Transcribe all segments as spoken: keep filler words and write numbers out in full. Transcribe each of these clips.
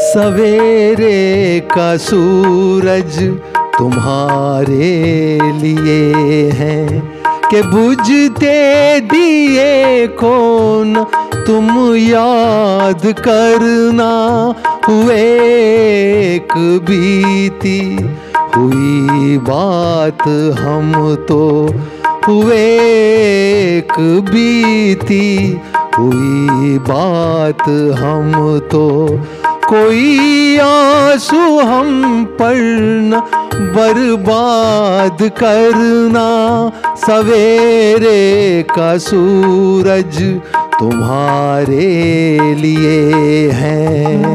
सवेरे का सूरज तुम्हारे लिए है कि बुझते दिए को न तुम याद करना। हुए एक बीती हुई बात हम तो, हुए एक बीती हुई बात हम तो, कोई आंसू हम पर न बर्बाद करना। सवेरे का सूरज तुम्हारे लिए है।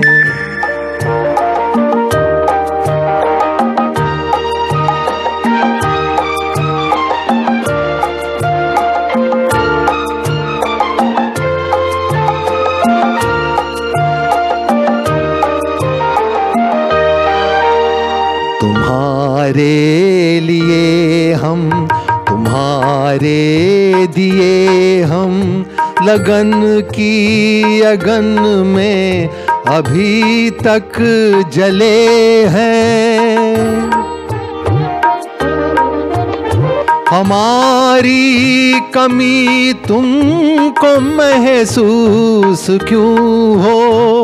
तुम्हारे लिए हम, तुम्हारे दिए हम, लगन की अगन में अभी तक जले हैं। हमारी कमी तुमको महसूस क्यों हो,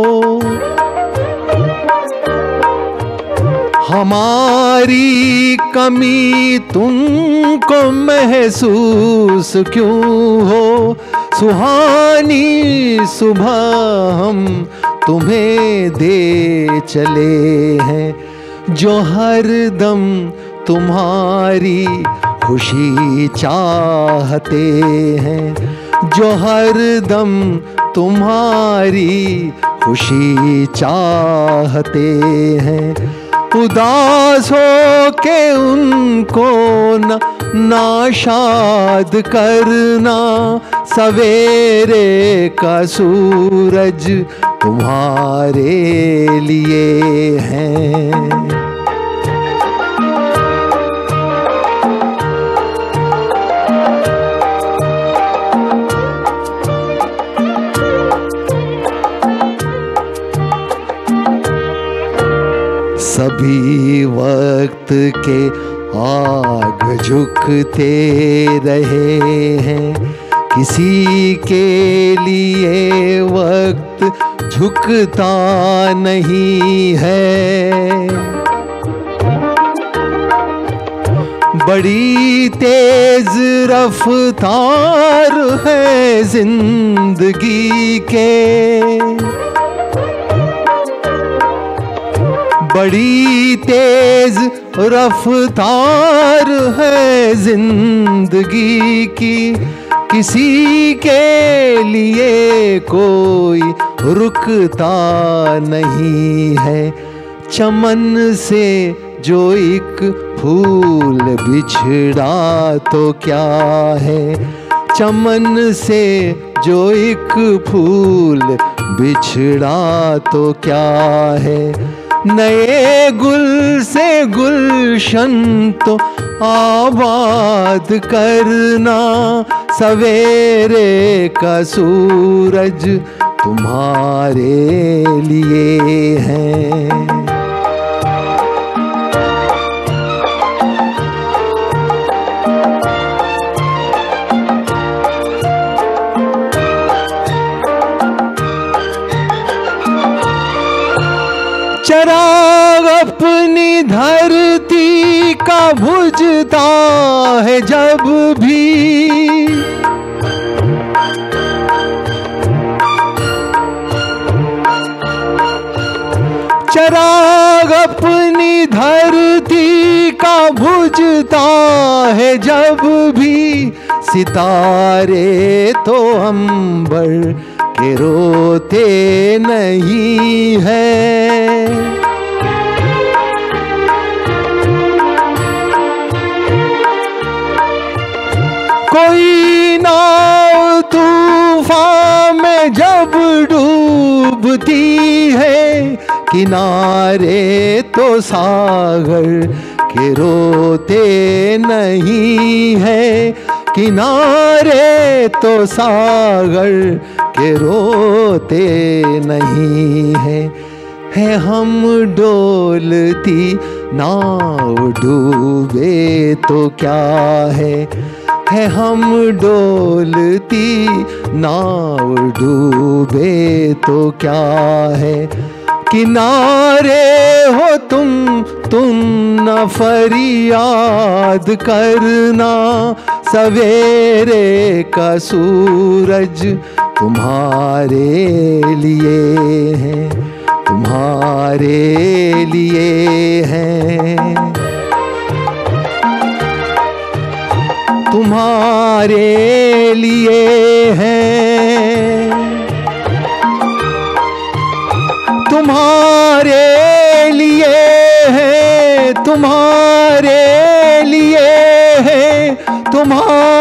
हमारी कमी तुमको महसूस क्यों हो। सुहानी सुबह हम तुम्हें दे चले हैं, जो हर दम तुम्हारी खुशी चाहते हैं, जो हर दम तुम्हारी खुशी चाहते हैं। उदास हो के उनको न नाशाद करना। सवेरे का सूरज तुम्हारे लिए है। सभी वक्त के आग झुकते रहे हैं, किसी के लिए वक्त झुकता नहीं है। बड़ी तेज रफ्तार है जिंदगी के, बड़ी तेज रफ्तार है जिंदगी की। किसी के लिए कोई रुकता नहीं है। चमन से जो एक फूल बिछड़ा तो क्या है, चमन से जो एक फूल बिछड़ा तो क्या है। नए गुल से गुलशन तो आबाद करना। सवेरे का सूरज तुम्हारे लिए है। चराग अपनी धरती का बुझता है जब भी, चराग अपनी धरती का बुझता है जब भी। सितारे तो अंबर के रोते नहीं है। कोई नाव तूफान में जब डूबती है, किनारे तो सागर के रोते नहीं है। किनारे तो सागर के रोते नहीं है। है हम डोलती नाव डूबे तो क्या है, है हम डोलती नाव डूबे तो क्या है। किनारे हो तुम तुम न फरियाद करना, सवेरे का सूरज तुम्हारे लिए है, तुम्हारे लिए है, तुम्हारे लिए है, तुम्हारे लिए है, तुम्हारे लिए है, तुम्हारे